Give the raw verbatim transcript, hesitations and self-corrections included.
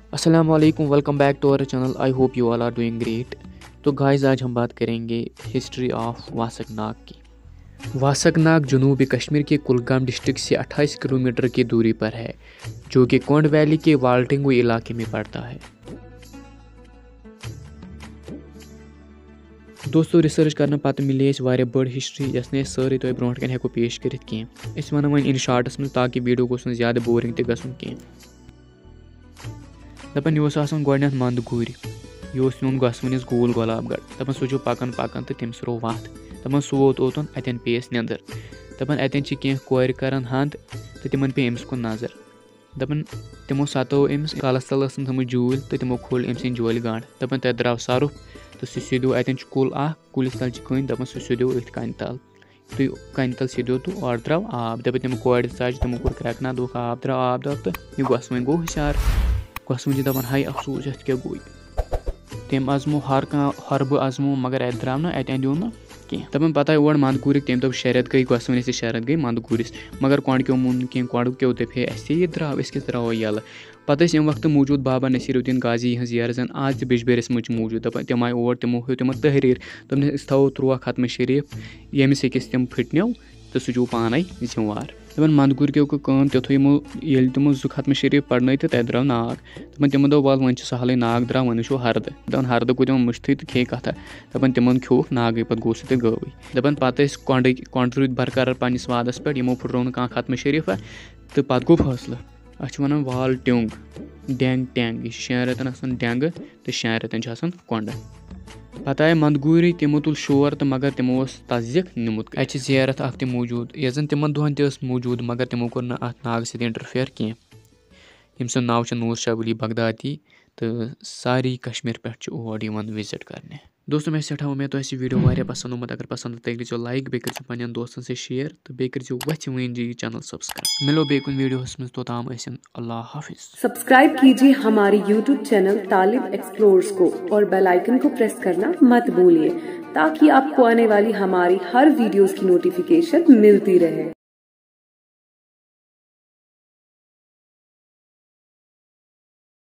अस्सलाम वालेकुम, welcome back to our channel. I hope you all are doing great. तो guys, आज हम बात करेंगे हिस्ट्री ऑफ वासक नाग की। वासक नाग जनूबी कश्मीर के कुलगाम डिस्ट्रिक्ट से अट्ठाईस किलोमीटर की दूरी पर है, जो कि कोंड वैली के वाल्टिंगू इलाके में पड़ता है। दोस्तों, रिसर्च करने पत्ते मिले वारिया बड़ हिस्ट्री यस ने सारी तुम ब्रोट कन हेको पेश करित कह। इस वनो वन इन शार्ट्स में, ताकि वीडियो गोस न ज़्यादा बोरिंग ते गसुन कह। दपन यह आसान गोडनेथ मंद गुर, यह नुन गसवनिस गोल गुलाबगढ़। दपन सह पकन पकन तो तम रो वत। दपन सह वोत ओतन, अतन पेस नंदर। दपन अतन कह कोर करन हंद तो तिमन पे अम्स कुन नजर। दपन तमो सतो अम्स कलस तल थम जूल तो तमो खोल अम सद जोल गांड। दपन तत द्राव सरफ तो सह सिदो अतन कुल अ कुलिस तल कन। दपन सह सिदो अथ कन तल तु कन तल सिदो तो और द्राव आब। दप तम कोर सच तमो कोर क्रैकना दोख आब द्राव आब द्राव तो यह गसवन गो हुशार। गसवन दपान हाय अफसोस अत क्या गो। तम अजमो हर कह हरब अजमो, मगर अत द्राव ना अत अंदो ना कह। दपान पता ओर मंद गुरिक तम दप शरत गई गसवन शरत गई मंद गुरिस, मगर कोंड क्यों मुन कह। कोंड क्यों दप हे अस ये द्राव अस किस द्राव यल। पत अम वक्त मौजूद बाबा नसीरुद्दीन गाजी हज यार जन आज बिजबेरस मज मौजूद। दपान तम आय और तमो हो तम तहरीर दोपन अस थो त्रुआ खत्म शरीफ यमिस अकिस तम फटनो तो सह पान जिम्मेवार। दपान मंद गुर क्यों कम तथो यमो ये तमो जु खत्म शरीफ पढ़न तो तत द्राव नाग। दपान तमो दो वल वन सहल नाग द्राव वन वो हरद। दपान हरद गो तमो मुश्त तो खे कथा। दपान तिमन खोक नाग पे गो सह गवई। दपान पत कोंड कोंड रूद बरकरार पन्निस वादस पे, यमो फुट्रो न कह खत्म शरीफ तो पत गो फैसला अ वन वाल ट्योंग डेंग टेंग। यह शेन रतन डेंग तो शेन रतन कोंड। पता आए मंद गुरी तमो तुल शोर तो, मगर तमो तस्दीक निमुत। अत जियारत अख मौजूद यस जन तिमन दोहन तस मौजूद, मगर तमो कोर अत नाग सत इंटरफेयर कह। यम सुंद नाव नूर शाह वली बगदादी तो सारी कश्मीर पे और विजिट करने। दोस्तों, मैं सठा उम्मीद तो वीडियो वारिया पसंद होमत। अगर पसंद तो करो लाइक, बे कर पन्न दोस्तन से शेयर तो बे कर वथ वन जी चैनल सब्सक्राइब। मिलो बे कुन वीडियो में, तोताम अल्लाह हाफिज। सब्सक्राइब कीजिए हमारे यूट्यूब चैनल तालिब एक्सप्लोर्स को और बेल आइकन को प्रेस करना मत भूलिए, ताकि आपको आने वाली हमारी हर वीडियोस की नोटिफिकेशन मिलती रहे।